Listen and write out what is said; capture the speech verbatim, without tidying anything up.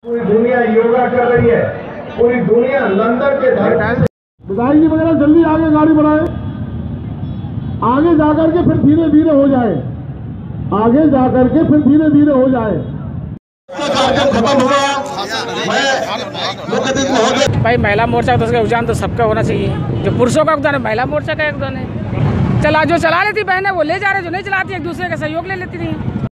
पूरी दुनिया योगा कर रही है, पूरी दुनिया लंदन के धरती विधायक जी वगैरह जल्दी आगे गाड़ी बढ़ाए, आगे जाकर के फिर धीरे धीरे हो जाए, आगे जाकर के फिर धीरे धीरे हो जाए। भाई महिला मोर्चा तो उसका योगदान तो सबका होना चाहिए। जो पुरुषों का योगदान है, महिला मोर्चा का योगदान है। चला जो चला लेती बहनें वो ले जा रहे, जो नहीं चलाती एक दूसरे का सहयोग ले लेती रही।